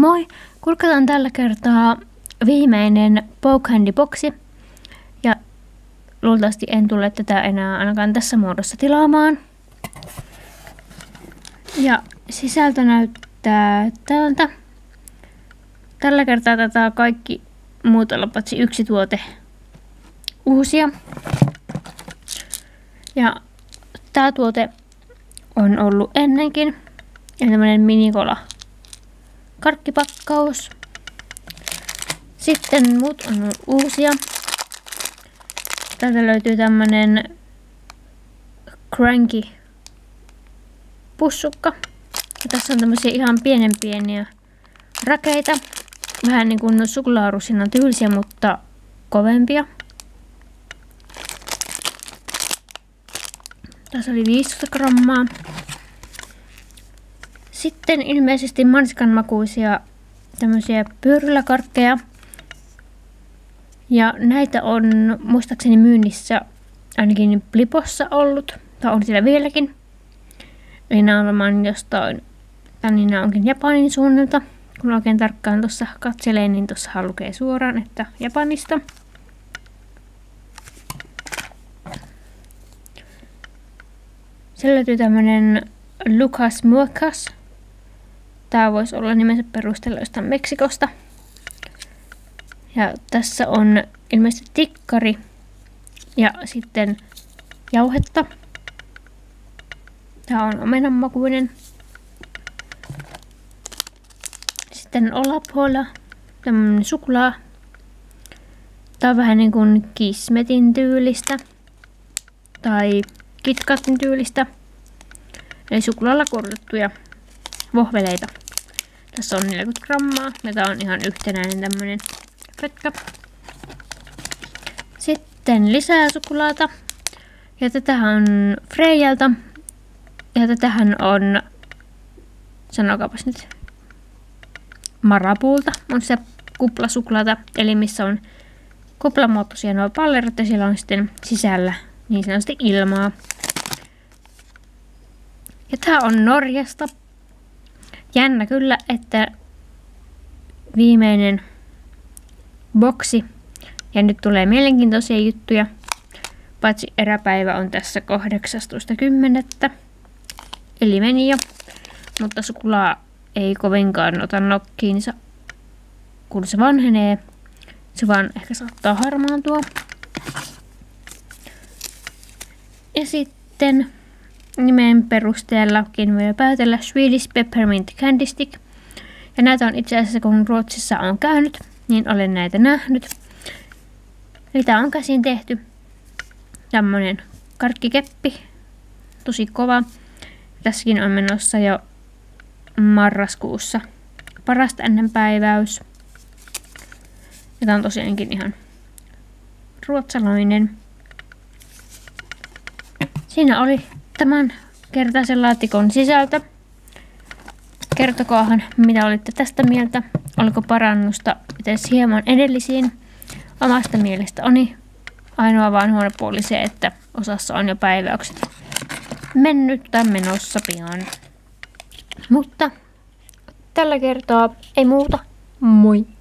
Moi! Kurkataan tällä kertaa viimeinen Poke Handy boksi. Ja luultavasti en tule tätä enää ainakaan tässä muodossa tilaamaan. Ja sisältö näyttää tältä. Tällä kertaa tätä kaikki muut olla paitsi yksi tuote uusia. Ja tää tuote on ollut ennenkin. Ja tämmönen minikola karkkipakkaus. Sitten muut on ollut uusia. Täältä löytyy tämmönen cranky pussukka. Ja tässä on tämmösiä ihan pieniä rakeita. Vähän niin kuin suklaarusinan tyylisiä, mutta kovempia. Tässä oli 15 grammaa. Sitten ilmeisesti manskan makuisia tämmöisiä pyöryläkarkkeja. Ja näitä on muistaakseni myynnissä ainakin Blipossa ollut. Tai on siellä vieläkin. Eli nämä on varmaan jostain, niin nämä onkin Japanin suunnalta. Kun oikein tarkkaan tuossa katselee, niin tuossa lukee suoraan, että Japanista. Siellä löytyy tämmönen Lucas Muecas. Tää voisi olla nimensä perusteella jostain Meksikosta. Ja tässä on ilmeisesti tikkari ja sitten jauhetta. Tää on omenanmakuinen. Sitten Olapola, tämmönen suklaa. Tää on vähän niin kuin Kismetin tyylistä. Tai KitKatin tyylistä. Eli suklaalla korjattuja vohveleita. Tässä on 40 grammaa ja tää on ihan yhtenäinen tämmönen pötkä. Sitten lisää suklaata. Ja tätähän on Freijalta. Ja tätähän on, sanokaapas nyt, Marabulta. On se kuplasuklaata, eli missä on kuplamuotoisia nuo pallerot ja siellä on sitten sisällä niin sanotusti ilmaa. Ja tää on Norjasta. Jännä kyllä, että viimeinen boksi. Ja nyt tulee mielenkiintoisia juttuja. Paitsi eräpäivä on tässä 18.10. Eli meni jo. Mutta suklaa ei kovinkaan ota nokkiinsa, kun se vanhenee. Se vaan ehkä saattaa harmaantua. Ja sitten nimen perusteellakin voi päätellä Swedish Peppermint Candy Stick. Ja näitä on itse asiassa, kun Ruotsissa on käynyt, niin olen näitä nähnyt. Eli tää on käsin tehty. Tämmönen karkkikeppi. Tosi kova. Tässäkin on menossa jo marraskuussa parasta ennen päiväys. Ja tää on tosiaankin ihan ruotsalainen. Siinä oli tämän kertaisen laatikon sisältö. Kertokaahan, mitä olitte tästä mieltä. Oliko parannusta edes hieman edellisiin? Omasta mielestä oli ainoa vaan huono puoli se, että osassa on jo päiväykset mennyt tai menossa pian. Mutta tällä kertaa ei muuta. Moi!